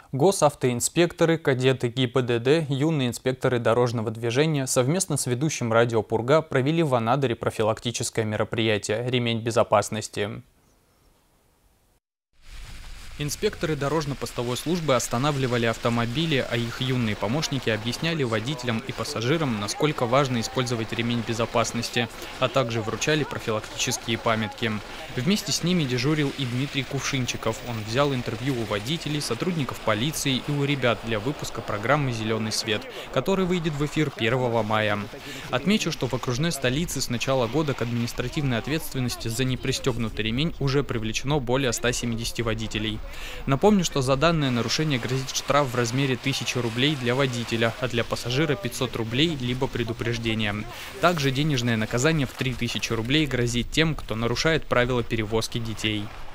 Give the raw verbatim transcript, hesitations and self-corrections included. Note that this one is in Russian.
Госавтоинспекторы, кадеты ГИБДД, юные инспекторы дорожного движения совместно с ведущим радио «Пурга» провели в Анадыре профилактическое мероприятие «Ремень безопасности». Инспекторы дорожно-постовой службы останавливали автомобили, а их юные помощники объясняли водителям и пассажирам, насколько важно использовать ремень безопасности, а также вручали профилактические памятки. Вместе с ними дежурил и Дмитрий Кувшинчиков. Он взял интервью у водителей, сотрудников полиции и у ребят для выпуска программы «Зеленый свет», который выйдет в эфир первого мая. Отмечу, что в окружной столице с начала года к административной ответственности за непристегнутый ремень уже привлечено более ста семидесяти водителей. Напомню, что за данное нарушение грозит штраф в размере тысячи рублей для водителя, а для пассажира пятьсот рублей либо предупреждение. Также денежное наказание в три тысячи рублей грозит тем, кто нарушает правила перевозки детей.